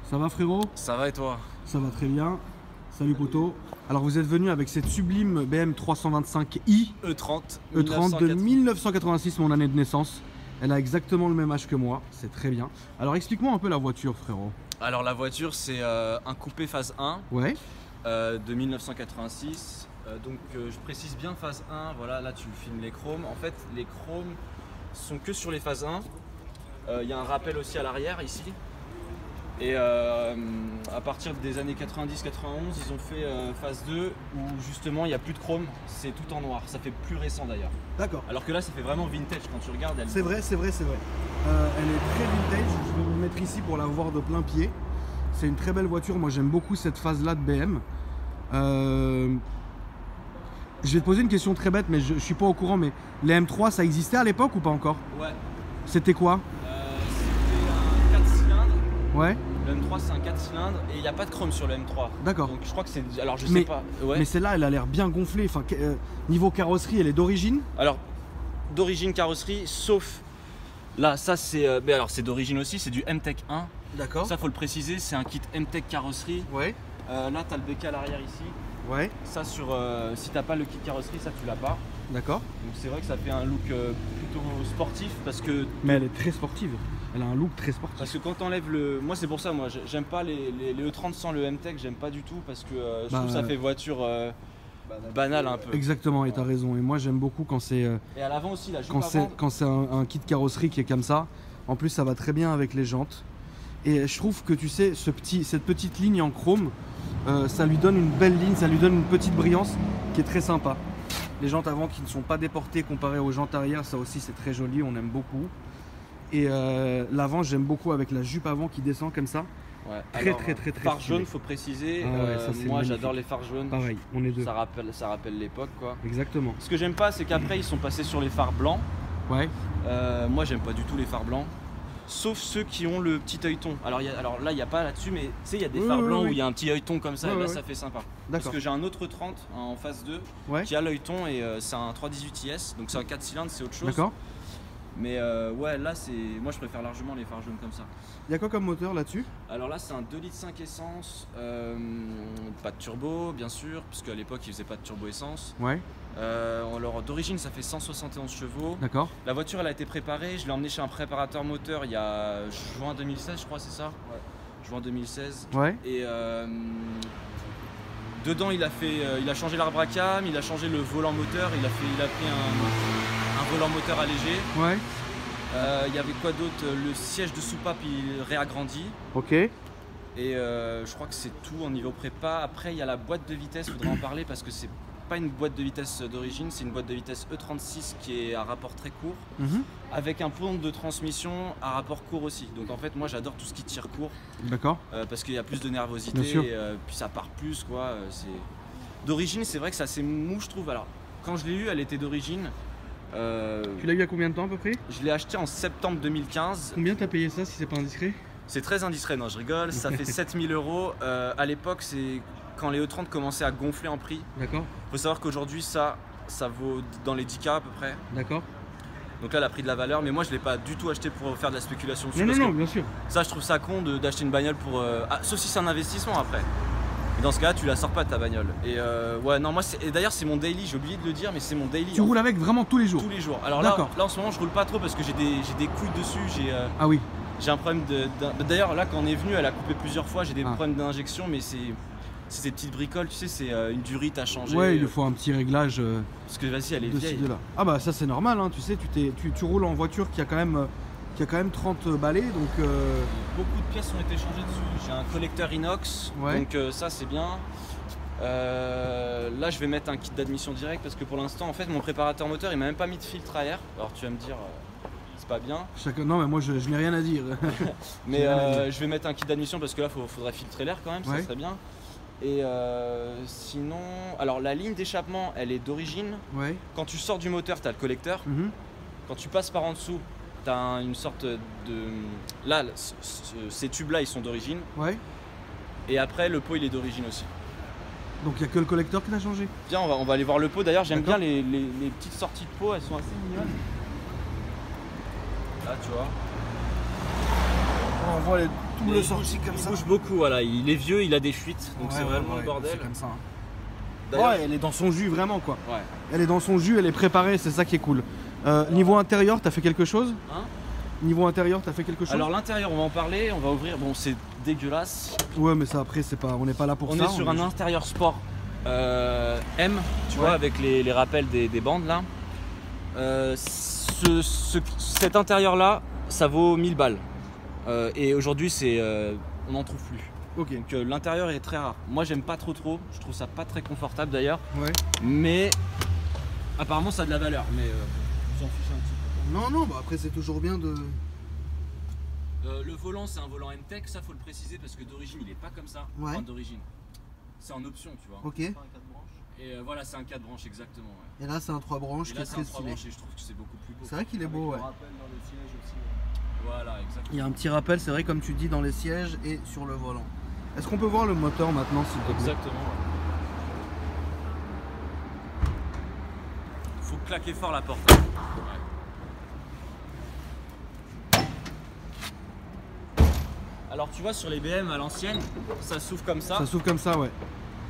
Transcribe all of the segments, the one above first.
Ça va frérot? Ça va et toi? Ça va très bien. Salut poto. Alors vous êtes venu avec cette sublime BM 325i E30 E30 de 1986, mon année de naissance. Elle a exactement le même âge que moi, c'est très bien. Alors explique-moi un peu la voiture frérot. Alors la voiture c'est un coupé phase 1 Ouais. de 1986. Je précise bien phase 1, voilà là tu filmes les chromes. En fait les chromes sont que sur les phases 1. Il y a un rappel aussi à l'arrière ici. Et à partir des années 90-91, ils ont fait phase 2 où justement il n'y a plus de chrome, c'est tout en noir. Ça fait plus récent d'ailleurs. D'accord. Alors que là ça fait vraiment vintage quand tu regardes. C'est vrai, c'est vrai, c'est vrai. Elle est très vintage, je vais me mettre ici pour la voir de plein pied. C'est une très belle voiture, moi j'aime beaucoup cette phase là de BM. Je vais te poser une question très bête, mais je suis pas au courant, mais les M3 ça existait à l'époque ou pas encore? Ouais. C'était quoi? C'était un 4 cylindres. Ouais. Le M3 c'est un 4 cylindres et il n'y a pas de chrome sur le M3. D'accord. Donc je crois que c'est... Alors je sais pas. Ouais. Mais celle-là elle a l'air bien gonflée, enfin, niveau carrosserie elle est d'origine? Alors d'origine carrosserie, sauf... Là ça c'est... mais alors c'est d'origine aussi, c'est du M-Tech 1. D'accord. Ça faut le préciser, c'est un kit M-Tech carrosserie. Ouais. Là tu as le BK à l'arrière ici. Ouais. Ça sur... si t'as pas le kit carrosserie, ça tu l'as pas. D'accord. Donc c'est vrai que ça fait un look plutôt sportif parce que... Mais elle est très sportive. Elle a un look très sportif. Parce que quand t'enlèves le... Moi c'est pour ça, moi j'aime pas les E30 sans le M-Tech, j'aime pas du tout parce que je trouve que ça fait voiture banale un peu. Exactement, et t'as raison. Et moi j'aime beaucoup quand c'est... Et à l'avant aussi, la jupe quand c'est un kit carrosserie qui est comme ça. En plus ça va très bien avec les jantes. Et je trouve que tu sais, cette petite ligne en chrome, ça lui donne une belle ligne, ça lui donne une petite brillance qui est très sympa. Les jantes avant qui ne sont pas déportées comparées aux jantes arrière, ça aussi c'est très joli, on aime beaucoup. Et l'avant j'aime beaucoup avec la jupe avant qui descend comme ça. Ouais. Très Phare stylé. jaune, faut préciser. Ah ouais, ça, moi magnifique. j'adore les phares jaunes. Pareil, on est deux. Ça rappelle l'époque quoi. Exactement. Ce que j'aime pas, c'est qu'après ils sont passés sur les phares blancs. Ouais. Moi j'aime pas du tout les phares blancs. Sauf ceux qui ont le petit œilleton. Alors là il n'y a pas là-dessus, mais tu sais il y a des phares blancs où il y a un petit œilleton comme ça, et là ça fait sympa. Parce que j'ai un autre 30 en phase 2 qui a l'œilleton et c'est un 318IS, donc c'est un 4 cylindres, c'est autre chose. D'accord. Mais ouais là c'est... Moi je préfère largement les phares jaunes comme ça. Il y a quoi comme moteur là-dessus? Alors là c'est un 2,5 litres essence, pas de turbo bien sûr, puisque à l'époque il faisait pas de turbo essence. Ouais. Alors d'origine ça fait 171 chevaux. D'accord. La voiture elle a été préparée, je l'ai emmenée chez un préparateur moteur il y a juin 2016 je crois, c'est ça? Ouais. Juin 2016. Ouais. Et dedans il a changé l'arbre à cam, il a changé le volant moteur, il a pris un volant moteur allégé. Ouais. Il y avait quoi d'autre? Le siège de soupape il réagrandi. Ok. Et je crois que c'est tout en niveau prépa. Après il y a la boîte de vitesse, faudrait en parler parce que c'est pas une boîte de vitesse d'origine, c'est une boîte de vitesse E36 qui est à rapport très court, avec un pont de transmission à rapport court aussi. Donc en fait moi j'adore tout ce qui tire court. D'accord. Parce qu'il y a plus de nervosité et puis ça part plus quoi. D'origine c'est vrai que c'est assez mou je trouve. Alors quand je l'ai eu elle était d'origine. Tu l'as eu à combien de temps à peu près? Je l'ai acheté en septembre 2015. Combien t'as payé ça si c'est pas indiscret? C'est très indiscret, non je rigole, ça fait 7000 €. À l'époque c'est quand les E30 commençaient à gonfler en prix. D'accord. Faut savoir qu'aujourd'hui ça vaut dans les 10K à peu près. D'accord. Donc là elle a pris de la valeur, mais moi je l'ai pas du tout acheté pour faire de la spéculation dessus. Non, bien sûr. Ça je trouve ça con d'acheter une bagnole pour... sauf si c'est un investissement après. Et dans ce cas là tu la sors pas de ta bagnole. Et ouais non moi et d'ailleurs c'est mon daily, j'ai oublié de le dire mais c'est mon daily. Tu roules avec vraiment tous les jours? Tous les jours. Alors là en ce moment je roule pas trop parce que j'ai des couilles dessus. Ah oui. J'ai un problème d'ailleurs là quand on est venu elle a coupé plusieurs fois, j'ai des problèmes d'injection mais c'est ces petites bricoles, tu sais, c'est une durite à changer. Ouais, il lui faut un petit réglage. Parce que vas-y, elle est vieille. Ah bah ça c'est normal, hein, tu sais, tu roules en voiture qui a quand même 30 balais, donc... Beaucoup de pièces ont été changées dessus. J'ai un collecteur inox, donc ça c'est bien. Là je vais mettre un kit d'admission direct parce que pour l'instant, en fait, mon préparateur moteur, il m'a même pas mis de filtre à air. Alors tu vas me dire... c'est pas bien. Non mais moi je n'ai rien à dire. Mais je vais mettre un kit d'admission parce que là il faudrait filtrer l'air quand même, ça serait bien. Et sinon, alors la ligne d'échappement elle est d'origine. Quand tu sors du moteur tu as le collecteur. Quand tu passes par en dessous tu as une sorte de... Là ces tubes là ils sont d'origine. Et après le pot il est d'origine aussi. Donc il n'y a que le collecteur qui l'a changé. Viens on va aller voir le pot, d'ailleurs j'aime bien les petites sorties de pot, elles sont assez mignonnes. Là tu vois. On voit tout le sorti comme ça. Il bouge beaucoup, voilà. Il est vieux, il a des fuites, donc c'est vraiment le bordel. C'est comme ça. Hein. Ouais, elle est dans son jus vraiment quoi. Ouais. Elle est dans son jus, elle est préparée, c'est ça qui est cool. Niveau intérieur, t'as fait quelque chose? Hein? Niveau intérieur, t'as fait quelque chose? Alors l'intérieur, on va en parler, on va ouvrir. Bon, c'est dégueulasse. Ouais, mais ça après, c'est pas, on n'est pas là pour ça. On est sur un intérieur sport M, tu vois, avec les rappels des bandes là. Cet intérieur là, ça vaut 1000 balles. Et aujourd'hui, on n'en trouve plus. Ok. Donc l'intérieur est très rare. Moi, j'aime pas trop. Je trouve ça pas très confortable d'ailleurs. Ouais. Mais apparemment, ça a de la valeur. Mais j'en fiche un petit peu. Non, bah après, c'est toujours bien de. Le volant, c'est un volant M-Tech. Ça, faut le préciser parce que d'origine, il est pas comme ça. Ouais. Enfin, d'origine. C'est en option, tu vois. Ok. Et voilà, c'est un 4 branches exactement. Ouais. Et là, c'est un 3 branches qui est très stylé. Et je trouve que c'est beaucoup plus beau. C'est vrai qu'il est beau, ouais. Voilà, exactement. Il y a un petit rappel, c'est vrai, comme tu dis, dans les sièges et sur le volant. Est-ce qu'on peut voir le moteur maintenant, s'il te plaît? Exactement. Ouais. Faut claquer fort la porte. Ouais. Alors tu vois, sur les BM à l'ancienne, ça s'ouvre comme ça. Ça s'ouvre comme ça, ouais.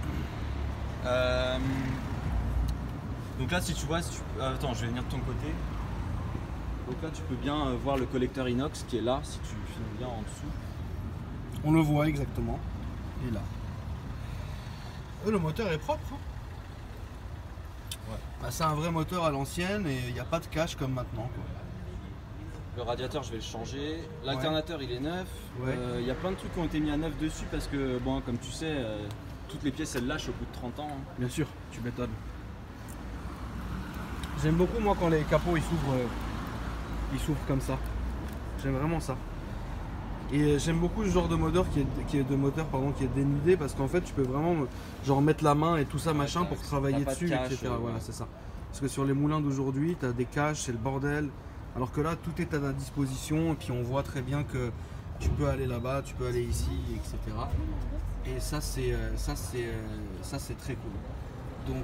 Donc là, si tu vois, attends, je vais venir de ton côté. Donc là, tu peux bien voir le collecteur inox qui est là, si tu filmes bien en dessous. On le voit exactement. Et là. Le moteur est propre. Hein. Ouais. Bah, c'est un vrai moteur à l'ancienne et il n'y a pas de cache comme maintenant, quoi. Le radiateur, je vais le changer. L'alternateur, il est neuf. Il y a plein de trucs qui ont été mis à neuf dessus parce que, bon, comme tu sais, toutes les pièces, elles lâchent au bout de 30 ans. Hein. Bien sûr, tu m'étonnes. J'aime beaucoup, moi, quand les capots, ils s'ouvrent comme ça. J'aime vraiment ça. Et j'aime beaucoup ce genre de moteur qui est dénudé parce qu'en fait, tu peux vraiment genre mettre la main et tout ça, machin, pour travailler dessus, etc. Voilà, c'est ça. Parce que sur les moulins d'aujourd'hui, tu as des caches, c'est le bordel. Alors que là, tout est à ta disposition et puis on voit très bien que tu peux aller là-bas, tu peux aller ici, etc. Et ça, c'est très cool. Donc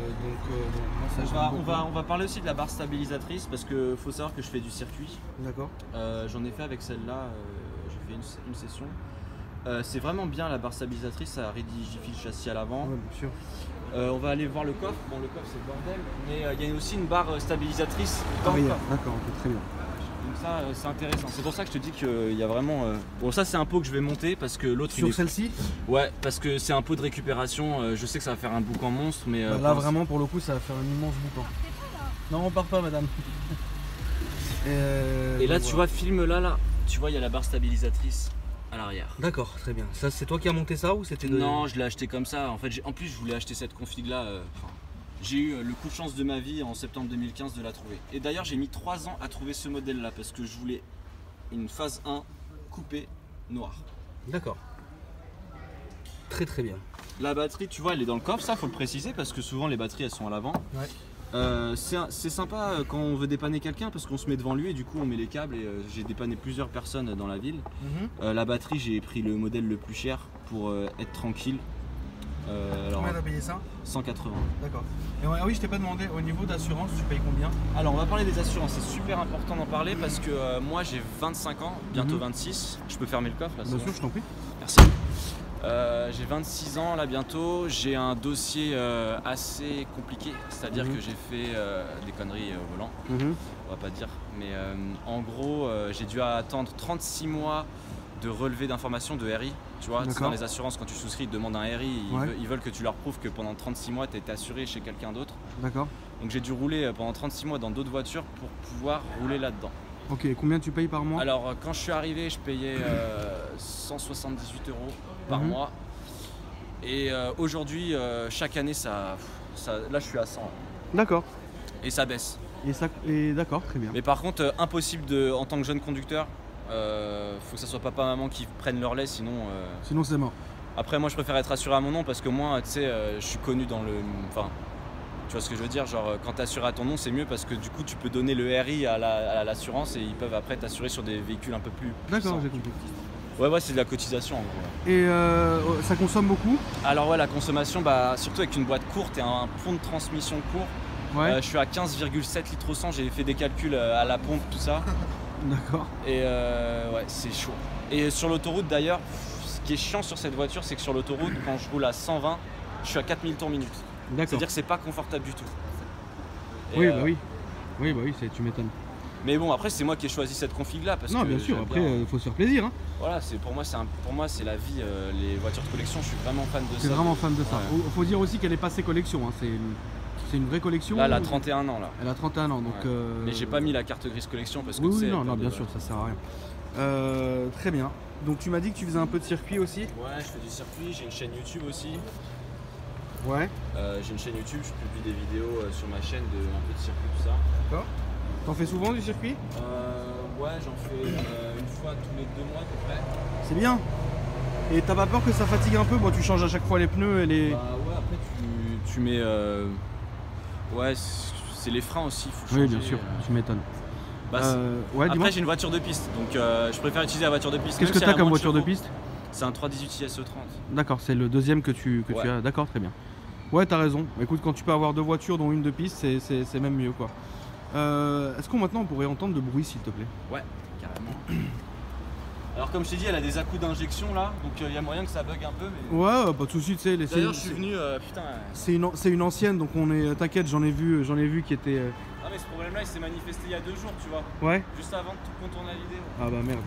on va parler aussi de la barre stabilisatrice parce qu'il faut savoir que je fais du circuit. D'accord. J'en ai fait avec celle-là, j'ai fait une session. C'est vraiment bien la barre stabilisatrice, ça rigidifie le châssis à l'avant. Ouais, bien sûr. On va aller voir le coffre. Bon, le coffre c'est le bordel, mais il y a aussi une barre stabilisatrice dans le coffre. D'accord, ok, très bien. Donc ça, c'est intéressant. C'est pour ça que je te dis qu'il y a vraiment. Bon, ça c'est un pot que je vais monter parce que l'autre. Sur celle-ci ? Ouais, parce que c'est un pot de récupération. Je sais que ça va faire un boucan monstre, mais. Là vraiment pour le coup, ça va faire un immense boucan. Non, on part pas, madame. Et là, tu vois, filme là, tu vois, il y a la barre stabilisatrice à l'arrière. D'accord, très bien. Ça, c'est toi qui as monté ça ou c'était Non, je l'ai acheté comme ça. En fait, en plus, je voulais acheter cette config là. J'ai eu le coup de chance de ma vie en septembre 2015 de la trouver. Et d'ailleurs, j'ai mis 3 ans à trouver ce modèle là parce que je voulais une phase 1 coupée noire. D'accord. Très très bien. La batterie, tu vois, elle est dans le coffre, ça faut le préciser parce que souvent les batteries elles sont à l'avant. Ouais. C'est sympa quand on veut dépanner quelqu'un parce qu'on se met devant lui et du coup on met les câbles et j'ai dépanné plusieurs personnes dans la ville. La batterie, j'ai pris le modèle le plus cher pour être tranquille. Combien t'as payé ça? 180. D'accord. Et oui, je t'ai pas demandé, au niveau d'assurance, tu payes combien? Alors on va parler des assurances, c'est super important d'en parler parce que moi j'ai 25 ans, bientôt 26. Je peux fermer le coffre là? Bien sûr, je t'en prie. Merci. J'ai 26 ans là bientôt, j'ai un dossier assez compliqué, c'est-à-dire que j'ai fait des conneries au volant, on va pas dire, mais en gros j'ai dû attendre 36 mois de relevé d'informations de RI, tu vois, dans les assurances quand tu souscris ils te demandent un RI, ils veulent que tu leur prouves que pendant 36 mois tu été assuré chez quelqu'un d'autre. D'accord. Donc j'ai dû rouler pendant 36 mois dans d'autres voitures pour pouvoir rouler là-dedans. Ok, combien tu payes par mois? Alors quand je suis arrivé je payais 178 € par mois et aujourd'hui chaque année ça là je suis à 100. D'accord. Et ça baisse. Et d'accord, très bien. Mais par contre impossible en tant que jeune conducteur, faut que ça soit papa maman qui prennent leur lait sinon c'est mort. Après moi je préfère être assuré à mon nom parce que moi tu sais je suis connu dans le tu vois ce que je veux dire, genre quand t'es assuré à ton nom c'est mieux parce que du coup tu peux donner le RI à l'assurance et ils peuvent après t'assurer sur des véhicules un peu plus puissants. D'accord, j'ai compris. Ouais c'est de la cotisation en gros. Et ça consomme beaucoup? Alors ouais la consommation surtout avec une boîte courte et un pont de transmission court. Je suis à 15,7 litres au 100, j'ai fait des calculs à la pompe tout ça. D'accord. Et ouais, c'est chaud. Et sur l'autoroute d'ailleurs, ce qui est chiant sur cette voiture, c'est que sur l'autoroute, quand je roule à 120, je suis à 4000 tours minute. C'est-à-dire que c'est pas confortable du tout. Et oui, bah oui. Oui, bah oui, tu m'étonnes. Mais bon, après, c'est moi qui ai choisi cette config-là. Non, bien sûr, après, il faut se faire plaisir. Hein. Voilà, pour moi, c'est la vie. Les voitures de collection, je suis vraiment fan de ça. Tu es vraiment fan de ça. Ouais. Faut dire aussi qu'elle est passée collection. Hein. C'est une vraie collection. Là, elle a 31 ans. Là. Elle a 31 ans. Donc, mais j'ai pas mis la carte grise collection parce que oui, non, bien sûr, ça sert à rien. Très bien. Donc, tu m'as dit que tu faisais un peu de circuit aussi? Ouais, je fais du circuit. J'ai une chaîne YouTube aussi. Ouais. J'ai une chaîne YouTube, je publie des vidéos sur ma chaîne de un peu de circuit, tout ça. D'accord. T'en fais souvent du circuit? Ouais, j'en fais une fois tous les 2 mois à peu près. C'est bien. Et t'as pas peur que ça fatigue un peu? Bon, tu changes à chaque fois les pneus et les... Bah ouais, après tu mets... Ouais, c'est les freins aussi, faut changer. Oui, bien sûr, tu m'étonnes. Bah, ouais, après j'ai une voiture de piste, donc je préfère utiliser la voiture de piste. Qu'est-ce que t'as comme voiture de piste? C'est un 318 ISE30. D'accord, c'est le deuxième que tu as. D'accord, très bien. Ouais, t'as raison. Écoute, quand tu peux avoir 2 voitures dont une de piste, c'est même mieux quoi. Est-ce qu'on maintenant on pourrait entendre de bruit s'il te plaît? Ouais, carrément. Alors comme je t'ai dit, elle a des à-coups d'injection là, donc il y a moyen que ça bug un peu. Mais... Ouais, pas de soucis, tu sais. D'ailleurs, je suis venu, putain. C'est une ancienne, donc on est. T'inquiète, j'en ai vu qui était. Ah mais ce problème-là, il s'est manifesté il y a 2 jours, tu vois. Ouais. Juste avant qu'on tourne la vidéo. Ah bah merde.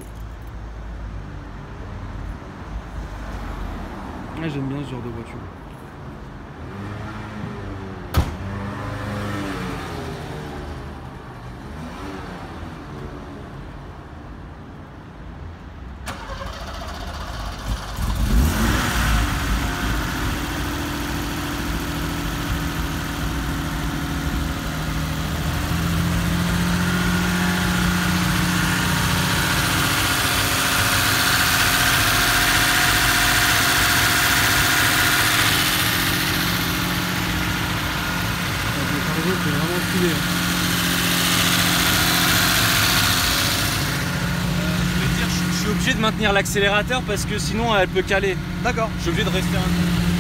Ouais, j'aime bien ce genre de voiture. C'est vraiment stylé. Je vais dire, je suis obligé de maintenir l'accélérateur parce que sinon elle peut caler. D'accord. Je suis obligé de rester un peu.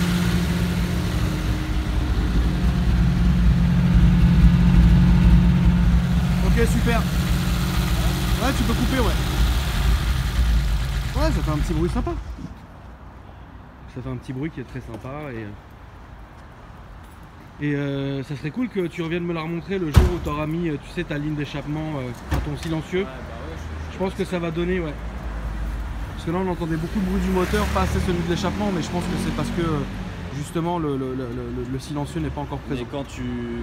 Ok, super. Ouais, tu peux couper, ouais. Ouais, ça fait un petit bruit sympa. Ça fait un petit bruit qui est très sympa et ça serait cool que tu reviennes me la remontrer le jour où tu auras mis, tu sais, ta ligne d'échappement à ton silencieux. Ouais, bah ouais, je pense que ça va donner, ouais. Parce que là on entendait beaucoup de bruit du moteur, pas assez celui de l'échappement, mais je pense que c'est parce que justement le silencieux n'est pas encore présent. Et quand tu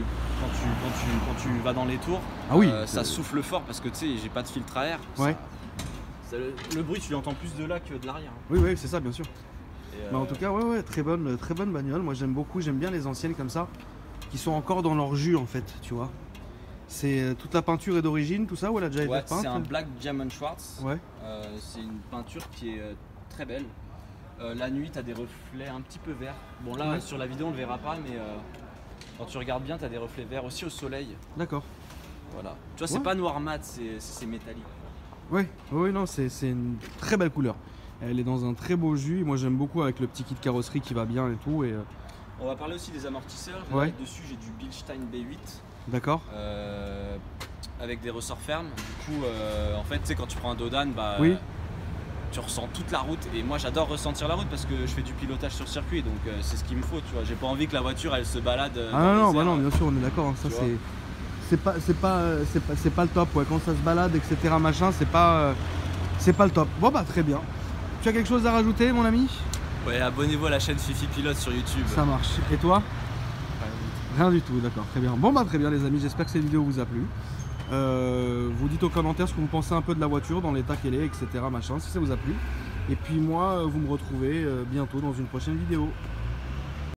vas dans les tours, ah oui, ça souffle fort parce que tu sais, j'ai pas de filtre à air. Ouais. Le bruit tu l'entends plus de là que de l'arrière. Oui, oui, c'est ça, bien sûr. Mais en tout cas, ouais, très bonne bagnole. Moi j'aime beaucoup, j'aime bien les anciennes comme ça, qui sont encore dans leur jus en fait, tu vois. C'est toute la peinture est d'origine, tout ça, ou elle a déjà été peinte? C'est un Black Diamond Schwartz. Ouais. C'est une peinture qui est très belle. La nuit, tu as des reflets un petit peu verts. Bon là, sur la vidéo, on le verra pas, mais quand tu regardes bien, tu as des reflets verts aussi au soleil. D'accord. Voilà. Tu vois, c'est pas noir mat, c'est métallique. Ouais, oui, non, c'est une très belle couleur. Elle est dans un très beau jus. Moi, j'aime beaucoup avec le petit kit carrosserie qui va bien et tout. Et on va parler aussi des amortisseurs. Ouais. Là, dessus, j'ai du Bilstein B8. D'accord. Avec des ressorts fermes. Du coup, en fait, tu sais, quand tu prends un Dodan, bah, oui. Tu ressens toute la route. Et moi, j'adore ressentir la route parce que je fais du pilotage sur circuit. Donc, c'est ce qu'il me faut. Tu vois, j'ai pas envie que la voiture, elle se balade. Ah non, bah non, bien sûr, on est d'accord. Hein, ça, c'est pas le top. Ouais. Quand ça se balade, etc. Machin, c'est pas le top. Bon, bah, très bien. Tu as quelque chose à rajouter, mon ami? Ouais, abonnez-vous à la chaîne Fifi Pilote sur YouTube. Ça marche. Et toi? Rien du tout, d'accord, très bien. Bon bah très bien les amis, j'espère que cette vidéo vous a plu. Vous dites aux commentaires ce que vous pensez un peu de la voiture, dans l'état qu'elle est, etc. machin, si ça vous a plu. Et puis moi, vous me retrouvez bientôt dans une prochaine vidéo.